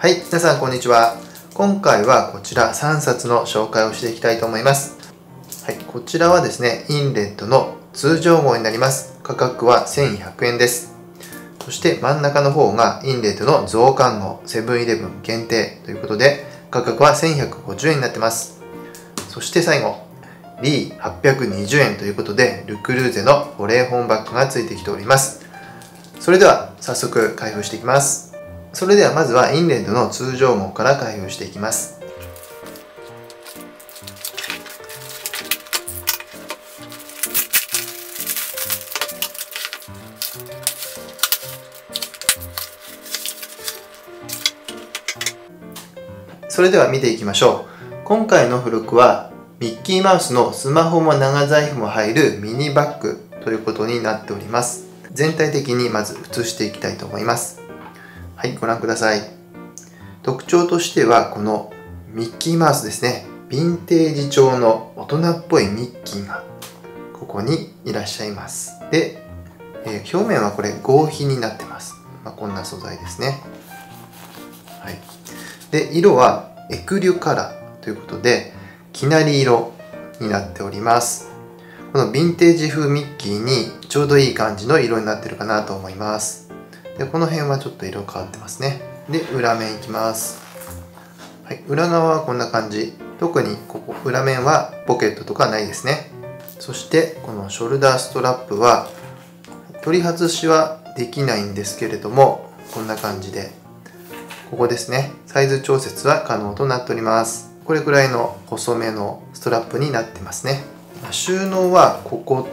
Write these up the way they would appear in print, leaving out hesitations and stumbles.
はい、皆さんこんにちは。今回はこちら3冊の紹介をしていきたいと思います。はい、こちらはですね、インレットの通常号になります。価格は1100円です。そして真ん中の方がインレットの増刊号セブンイレブン限定ということで、価格は1150円になってます。そして最後、820円ということで、ルクルーゼの保冷本バッグがついてきております。それでは早速開封していきます。それではまずはインレットの通常号から開封していきます。それでは見ていきましょう。今回の付録はミッキーマウスのスマホも長財布も入るミニバッグということになっております。全体的にまず写していきたいと思います。はい、ご覧ください。特徴としてはこのミッキーマウスですね。ヴィンテージ調の大人っぽいミッキーがここにいらっしゃいます。で、表面はこれ合皮になってます。こんな素材ですね。はい。で、色はエクリュカラーということできなり色になっております。このヴィンテージ風ミッキーにちょうどいい感じの色になってるかなと思います。で、この辺はちょっと色変わってますね。で、裏面いきます。はい、裏側はこんな感じ。特にここ裏面はポケットとかないですね。そしてこのショルダーストラップは取り外しはできないんですけれども、こんな感じでここですね、サイズ調節は可能となっております。これくらいの細めのストラップになってますね。収納はここと、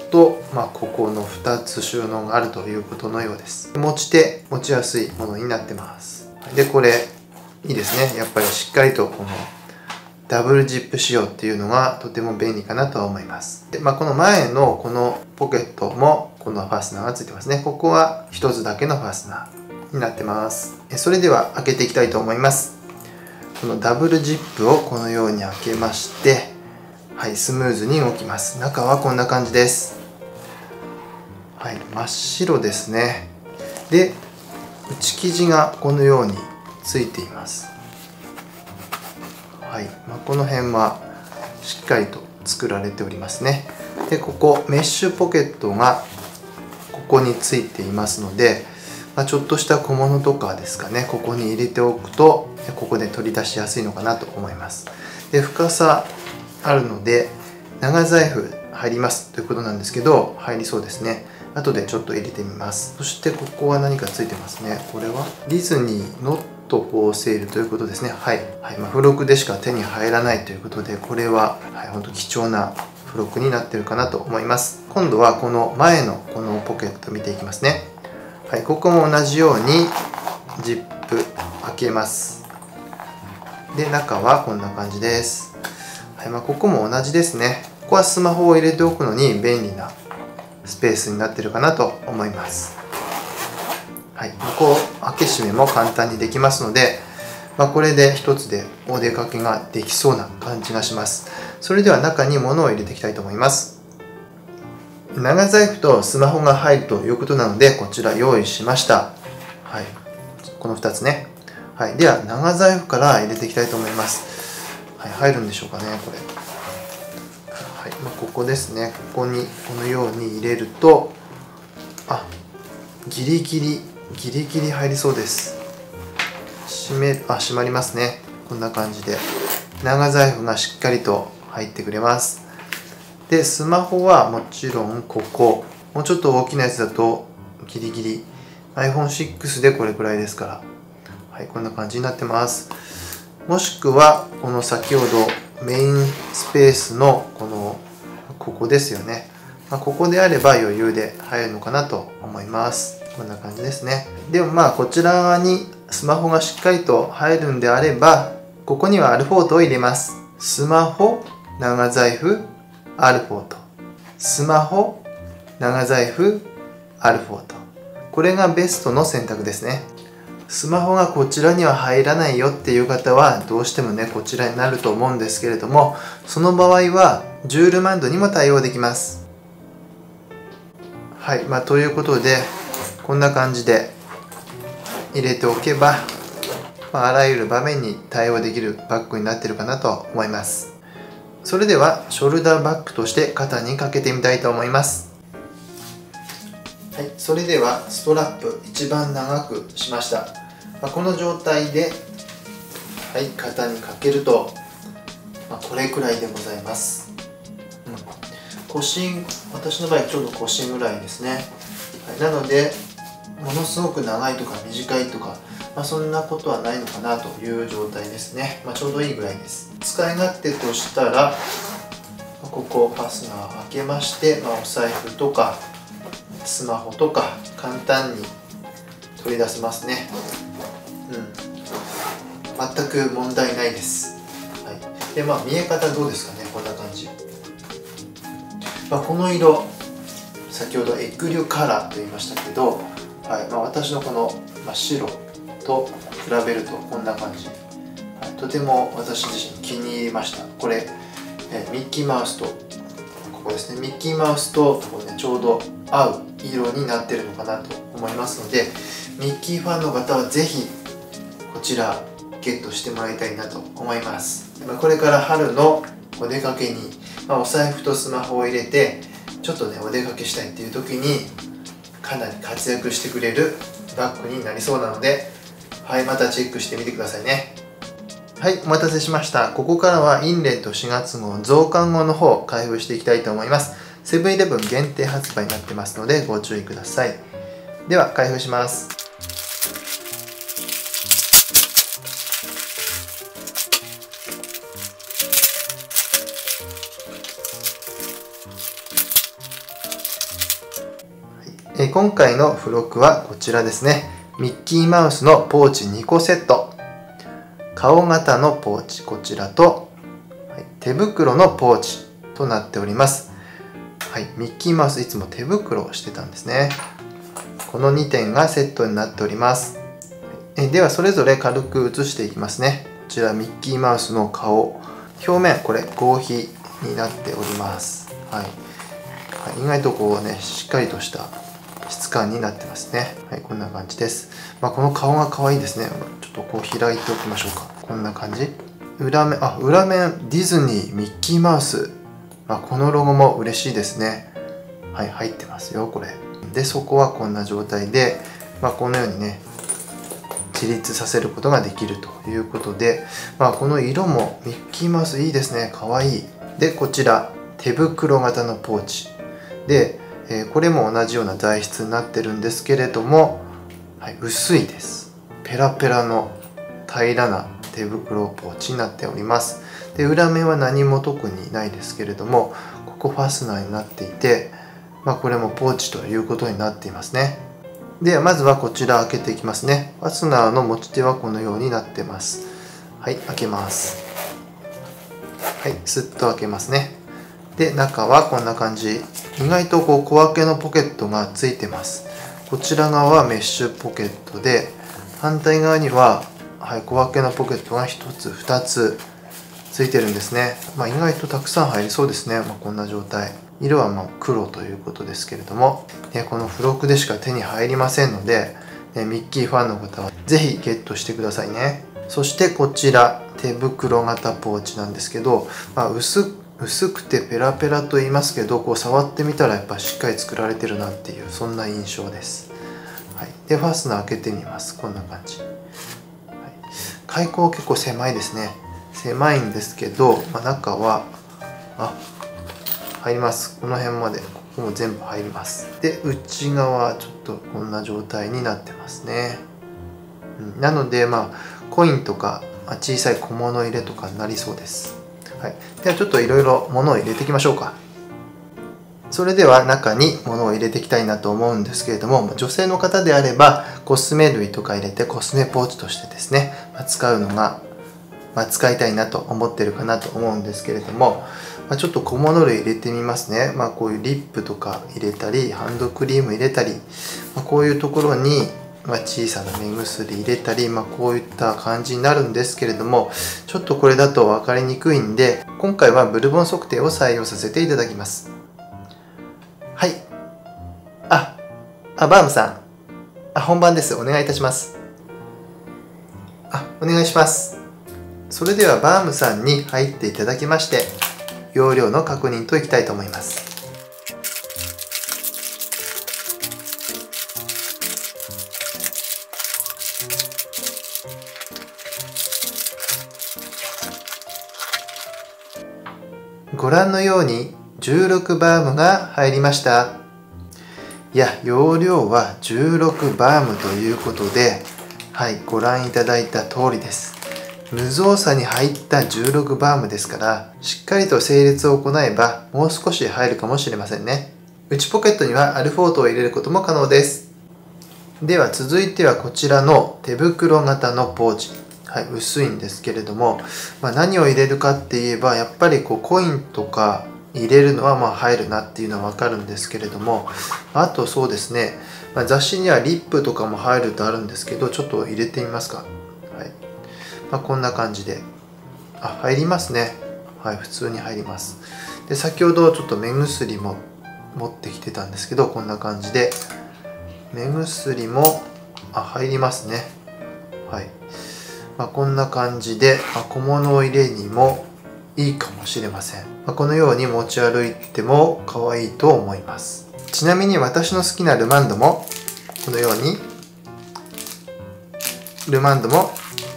ここの2つ収納があるということのようです。持ちやすいものになってます。で、これいいですね。やっぱりしっかりとこのダブルジップ仕様っていうのがとても便利かなとは思います。で、この前のこのポケットもこのファスナーがついてますね。ここは1つだけのファスナーになってます。それでは開けていきたいと思います。このダブルジップをこのように開けまして、はい、スムーズに動きます。中はこんな感じです。はい、真っ白ですね。で、内生地がこのようについています。はい、この辺はしっかりと作られておりますね。で、ここメッシュポケットがここについていますので、ちょっとした小物とかですかね、ここに入れておくとここで取り出しやすいのかなと思います。で、深さあるので長財布入りますということなんですけど、入りそうですね。後でちょっと入れてみます。そしてここは何かついてますね。これはディズニーノットフォーセールということですね。はい、付録でしか手に入らないということで、これは本当貴重な付録になってるかなと思います。今度はこの前のこのポケット見ていきますね。はい、ここも同じようにジップ開けます。で、中はこんな感じです。はい、ここも同じですね。ここはスマホを入れておくのに便利なスペースになってるかなと思います。はい、ここ開け閉めも簡単にできますので、これで一つでお出かけができそうな感じがします。それでは中に物を入れていきたいと思います。長財布とスマホが入るということなので、こちら用意しました。はい、この2つね。はい、では長財布から入れていきたいと思います。はい、入るんでしょうかね、これ。はい、ここですね。ここにこのように入れると、ギリギリ入りそうです。閉まりますね。こんな感じで長財布がしっかりと入ってくれます。で、スマホはもちろんここ、もうちょっと大きなやつだとギリギリ iPhone6 でこれくらいですから、はい、こんな感じになってます。もしくはこの先ほどメインスペースのここですよね。ここであれば余裕で入るのかなと思います。こんな感じですね。でもこちら側にスマホがしっかりと入るんであれば、ここにはアルフォートを入れます。スマホ、長財布、アルフォート。スマホ、長財布、アルフォート。これがベストの選択ですね。スマホがこちらには入らないよっていう方はどうしてもねこちらになると思うんですけれども、その場合はジュールマンドにも対応できます。はい、ということでこんな感じで入れておけばあらゆる場面に対応できるバッグになっているかなと思います。それではショルダーバッグとして肩にかけてみたいと思います。はい、それではストラップ一番長くしました。この状態で、はい、肩にかけると、これくらいでございます。私の場合ちょうど腰ぐらいですね。はい、なのでものすごく長いとか短いとか、そんなことはないのかなという状態ですね。ちょうどいいぐらいです。使い勝手としたら、ここをファスナーを開けまして、お財布とかスマホとか簡単に取り出せますね。全く問題ないです。はい、で見え方どうですかね。こんな感じ。この色、先ほどエッグリュカラーと言いましたけど、私のこの白と比べるとこんな感じ。とても私自身気に入りました。これミッキーマウスと、ここですね、ミッキーマウスとちょうど合う色になってるのかなと思いますので、ミッキーファンの方はぜひこちらゲットしてもらいたいなと思います。これから春のお出かけに、お財布とスマホを入れてちょっとお出かけしたいっていう時にかなり活躍してくれるバッグになりそうなので、またチェックしてみてくださいね。はい、お待たせしました。ここからはインレット4月号増刊号の方を開封していきたいと思います。セブンイレブン限定発売になってますのでご注意ください。では開封します。今回の付録はこちらですね。ミッキーマウスのポーチ2個セット、顔型のポーチこちらと、手袋のポーチとなっております。ミッキーマウスいつも手袋をしてたんですね。この2点がセットになっております。ではそれぞれ軽く写していきますね。こちらミッキーマウスの顔、表面これ合皮になっております。意外としっかりとした質感になってますね。こんな感じです。この顔が可愛いですね。ちょっと開いておきましょうか。こんな感じ。裏面ディズニーミッキーマウス。このロゴも嬉しいですね。入ってますよこれ。で底はこんな状態で、このようにね自立させることができるということで、この色もミッキーマウスいいですね。可愛い。でこちら手袋型のポーチで、これも同じような材質になってるんですけれども、薄いです。ペラペラの平らな手袋ポーチになっております。で裏面は何も特にないですけれども、ここファスナーになっていて、これもポーチということになっていますね。ではまずはこちら開けていきますね。ファスナーの持ち手はこのようになってます。開けます。スッと開けますね。で中はこんな感じ。意外と小分けのポケットがついてます。こちら側はメッシュポケットで、反対側には、小分けのポケットが1つ2つついてるんですね。意外とたくさん入りそうですね。こんな状態。色は黒ということですけれども、この付録でしか手に入りませんので、ミッキーファンの方は是非ゲットしてくださいね。そしてこちら手袋型ポーチなんですけど、薄くてペラペラと言いますけど、触ってみたらやっぱしっかり作られてるなっていう、そんな印象です。でファスナー開けてみます。こんな感じ。開口結構狭いですね。狭いんですけど、中は入ります。この辺までここも全部入ります。で内側ちょっとこんな状態になってますね。なのでコインとか小さい小物入れとかになりそうです。ではちょっといろいろ物を入れていきましょうか。それでは中に物を入れていきたいなと思うんですけれども、女性の方であればコスメ類とか入れてコスメポーチとしてですね、使うのが、使いたいなと思ってるかなと思うんですけれども、ちょっと小物類入れてみますね。こういうリップとか入れたり、ハンドクリーム入れたり、こういうところに小さな目薬入れたり、こういった感じになるんですけれども、ちょっとこれだと分かりにくいんで、今回はブルボン測定を採用させていただきます。バームさん、本番です。お願いいたします。 お願いします。それではバームさんに入っていただきまして、容量の確認といきたいと思います。ご覧のように16バームが入りました。いや、容量は16バームということで、はい、ご覧いただいた通りです。無造作に入った16バームですから、しっかりと整列を行えばもう少し入るかもしれませんね。内ポケットにはアルフォートを入れることも可能です。では続いてはこちらの手袋型のポーチ。はい、薄いんですけれども、何を入れるかって言えば、やっぱりコインとか入れるのは入るなっていうのはわかるんですけれども、あとそうですね、雑誌にはリップとかも入るとあるんですけど、ちょっと入れてみますか。はい、こんな感じで、入りますね。はい、普通に入ります。で、先ほどちょっと目薬も持ってきてたんですけど、こんな感じで目薬も入りますね。はい。こんな感じで、小物入れにもいいかもしれません。このように持ち歩いても可愛いと思います。ちなみに私の好きなルマンドも、このように、ルマンドも、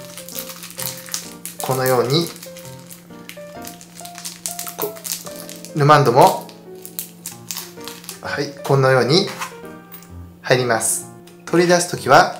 このように、ルマンドも、はい、このように入ります。取り出すときは、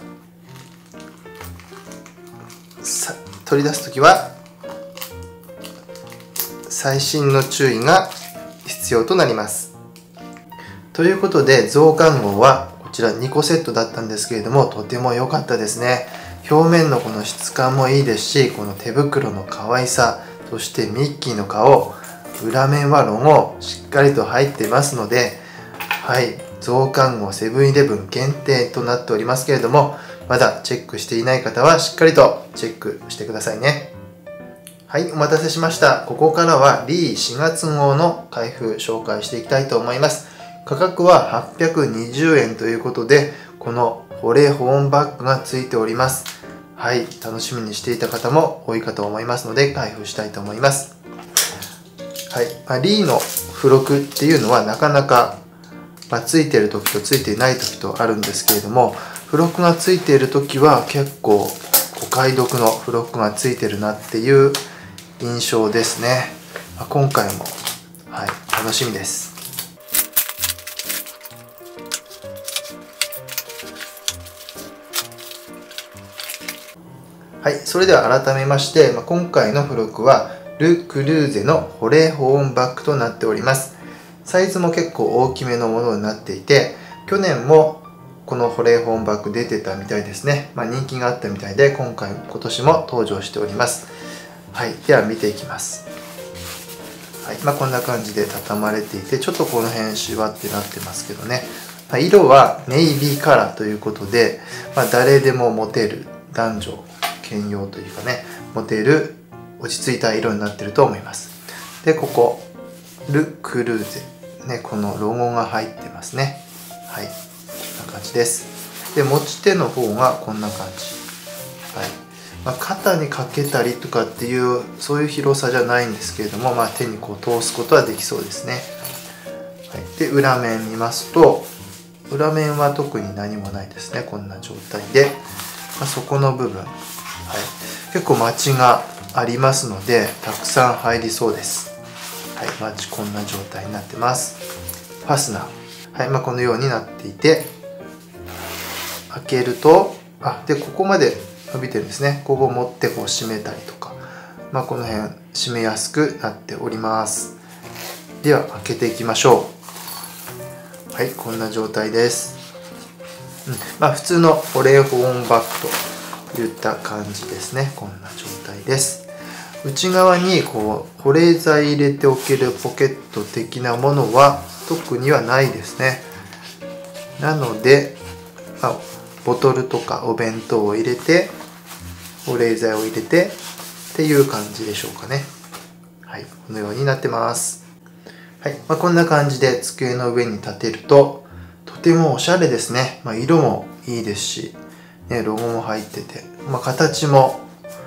細心の注意が必要となります。ということで、増刊号はこちら2個セットだったんですけれども、とても良かったですね。表面のこの質感もいいですし、この手袋の可愛さ、そしてミッキーの顔、裏面はロゴしっかりと入っていますので、はい、増刊号セブンイレブン限定となっておりますけれども、まだチェックしていない方はしっかりとチェックしてくださいね。はい、お待たせしました。ここからはリー4月号の開封紹介していきたいと思います。価格は820円ということで、この保冷保温バッグがついております。はい、楽しみにしていた方も多いかと思いますので開封したいと思います。はい、リーの付録っていうのはなかなか、ついている時とついていない時とあるんですけれども、付録がついている時は結構お買い得の付録がついてるなっていう印象ですね。今回も、はい、楽しみです。はい、それでは改めまして、今回の付録はル・クルーゼの保冷保温バッグとなっております。サイズも結構大きめのものになっていて、去年もこの保冷保温バッグ出てたみたいですね。人気があったみたいで、今年も登場しております。はい、では見ていきます。はい、こんな感じで畳まれていて、ちょっとこの辺シワってなってますけどね。色はネイビーカラーということで、誰でも持てる、男女兼用というかね、持てる落ち着いた色になってると思います。で、ここル・クルーゼね、このロゴが入ってますね。はい、こんな感じです。で、持ち手の方がこんな感じ。はい、肩にかけたりとかっていうそういう広さじゃないんですけれども、手に通すことはできそうですね。はい、で、裏面見ますと、裏面は特に何もないですね。こんな状態で、底の部分、はい、結構マチがありますので、たくさん入りそうです。はい、マチこんな状態になってます。ファスナー、はい、このようになっていて、開けると、で、ここまで伸びてるんですね。ここを持って締めたりとか、この辺締めやすくなっております。では開けていきましょう。はい、こんな状態です。普通の保冷保温バッグといった感じですね。こんな状態です。内側に保冷剤入れておけるポケット的なものは特にはないですね。なので、ボトルとかお弁当を入れて、保冷剤を入れてっていう感じでしょうかね。はい、このようになってます。はい、こんな感じで机の上に立てるととてもおしゃれですね。色もいいですし、ロゴも入ってて、形も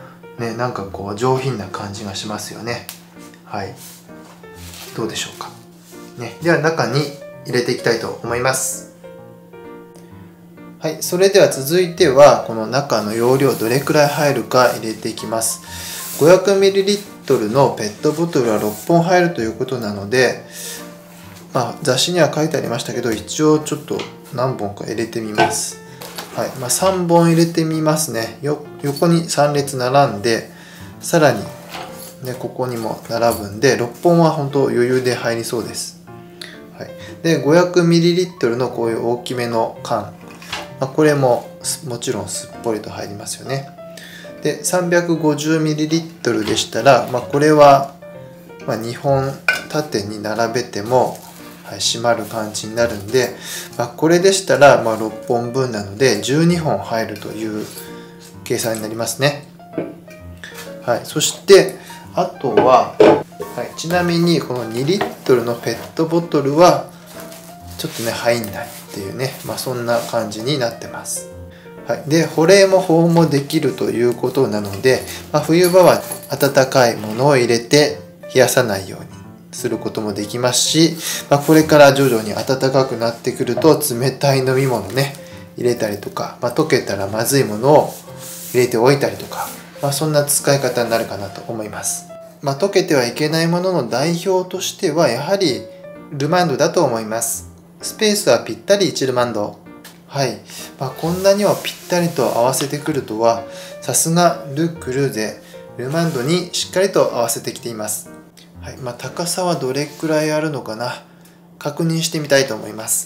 なんかこう上品な感じがしますよね。はい、どうでしょうかね。では中に入れていきたいと思います。はい、それでは続いてはこの中の容量どれくらい入るか入れていきます。500ml のペットボトルは6本入るということなので、雑誌には書いてありましたけど、一応ちょっと何本か入れてみます。はい、3本入れてみますね。横に3列並んで、さらに、ね、ここにも並ぶんで、6本は本当余裕で入りそうです。はい、で 500ml のこういう大きめの缶、これももちろんすっぽりと入りますよね。で 350ml でしたら、これは2本縦に並べても、閉まる感じになるんで、これでしたら6本分なので12本入るという計算になりますね。はい、そしてあとは、ちなみにこの2リットルのペットボトルはちょっとね入んないっていうね、そんな感じになってます。はい、で保冷も保温もできるということなので、冬場は温かいものを入れて冷やさないようにすることもできますし、これから徐々に暖かくなってくると冷たい飲み物ね入れたりとか、溶けたらまずいものを入れておいたりとか、そんな使い方になるかなと思います。溶けてはいけないものの代表としてはやはりルマンドだと思います。スペースはぴったり1ルマンド。はい、こんなにはぴったりと合わせてくるとは、さすがル・クルーゼ、ルマンドにしっかりと合わせてきています。はい、高さはどれくらいあるのかな、確認してみたいと思います。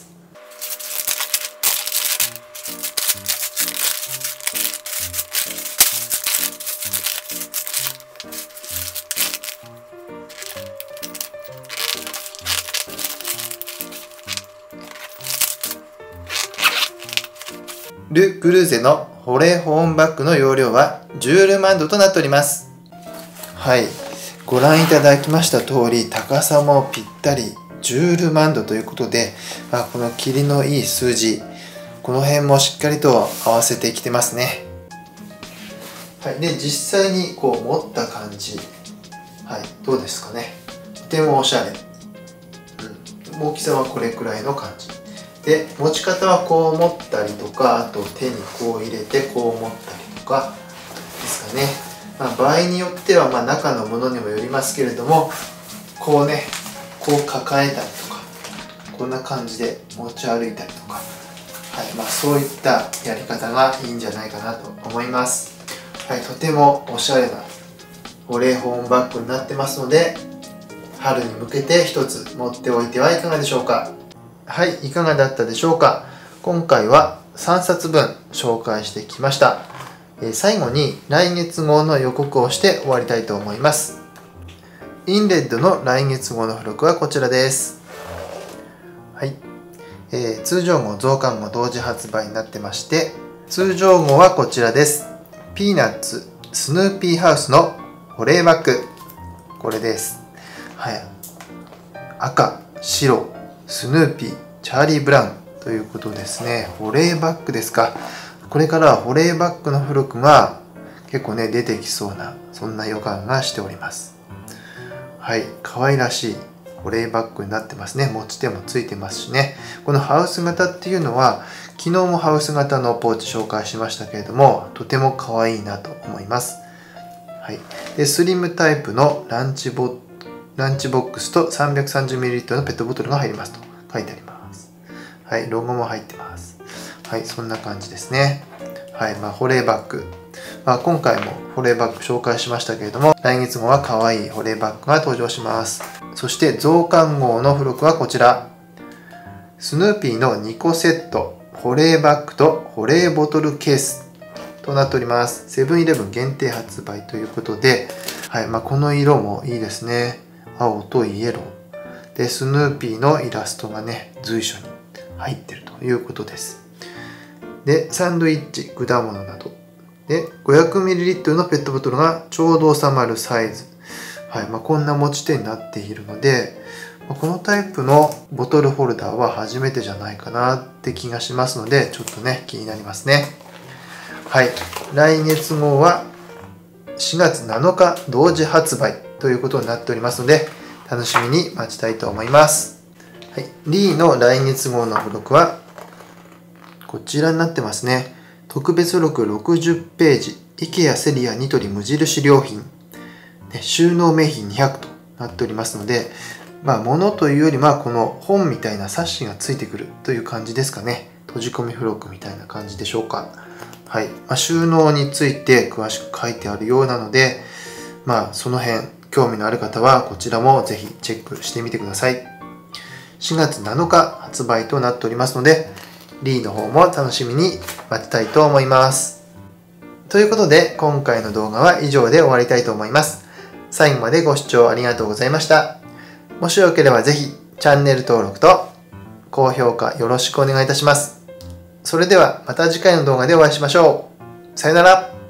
ル・クルーゼの保冷保温バッグの容量は10ルマンドとなっております。はい、ご覧いただきました通り、高さもぴったり10ルマンドということで、この切りのいい数字、この辺もしっかりと合わせてきてますね。はい、で実際にこう持った感じ、はい、どうですかね。とてもおしゃれ、大きさはこれくらいの感じで、持ち方はこう持ったりとか、あと手にこう入れてこう持ったりとかですかね。場合によっては中のものにもよりますけれども、こうね、こう抱えたりとか、こんな感じで持ち歩いたりとか、そういったやり方がいいんじゃないかなと思います。はい、とてもおしゃれな保冷保温バッグになってますので、春に向けて一つ持っておいてはいかがでしょうか。はい、いかがだったでしょうか。今回は3冊分紹介してきました。最後に来月号の予告をして終わりたいと思います。インレッドの来月号の付録はこちらです。はい、通常号、増刊号同時発売になってまして、通常号はこちらです。ピーナッツスヌーピーハウスの保冷バッグ、これです。はい、赤、白、スヌーピー、チャーリー・ブラウンということですね。保冷バッグですか。これからは保冷バッグの付録が結構ね出てきそうな、そんな予感がしております。はい、可愛らしい保冷バッグになってますね。持ち手もついてますしね。このハウス型っていうのは昨日もハウス型のポーチ紹介しましたけれども、とても可愛いなと思います。はい、でスリムタイプのランチボックスと 330ml のペットボトルが入りますと書いてあります。はい、ロゴも入ってます。はい、そんな感じですね。はい、保冷バッグ。今回も保冷バッグ紹介しましたけれども、来月号は可愛い保冷バッグが登場します。そして増刊号の付録はこちら。スヌーピーの2個セット、保冷バッグと保冷ボトルケースとなっております。セブンイレブン限定発売ということで、はい、この色もいいですね。青とイエロー。で、スヌーピーのイラストがね、随所に入ってるということです。で、サンドイッチ、果物など。で、500ml のペットボトルがちょうど収まるサイズ。はい、こんな持ち手になっているので、このタイプのボトルホルダーは初めてじゃないかなって気がしますので、ちょっとね、気になりますね。はい、来月号は 4月7日同時発売ということになっておりますので、楽しみに待ちたいと思います。はい、リーの来月号の付録はこちらになってますね。特別付録60ページ、IKEAセリアニトリ無印良品、収納名品200となっておりますので、物というよりこの本みたいな冊子がついてくるという感じですかね。閉じ込み付録みたいな感じでしょうか。はい。収納について詳しく書いてあるようなので、その辺興味のある方はこちらもぜひチェックしてみてください。4月7日発売となっておりますので、リーの方も楽しみに待ちたいと思います。ということで、今回の動画は以上で終わりたいと思います。最後までご視聴ありがとうございました。もしよければぜひチャンネル登録と高評価よろしくお願いいたします。それではまた次回の動画でお会いしましょう。さよなら。